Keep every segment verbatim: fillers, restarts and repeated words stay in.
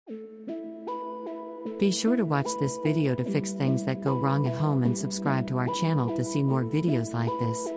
Be sure to watch this video to fix things that go wrong at home and subscribe to our channel to see more videos like this.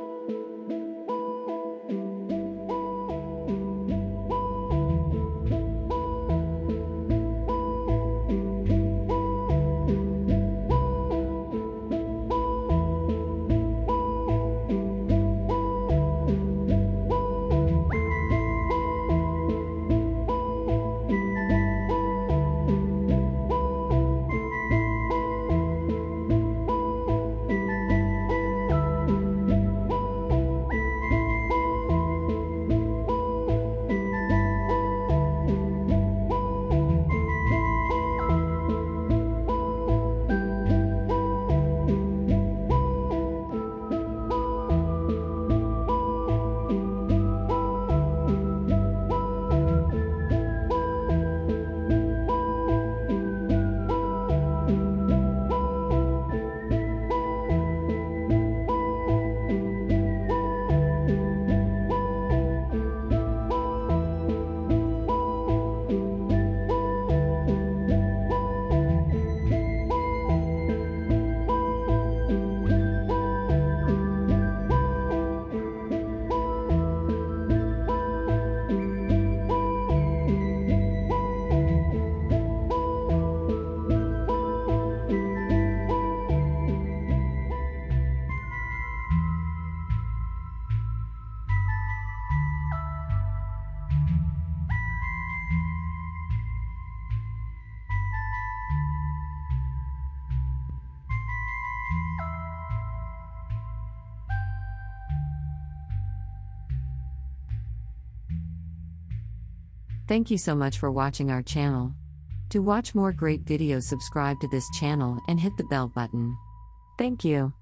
Thank you so much for watching our channel. To watch more great videos, subscribe to this channel and hit the bell button. Thank you.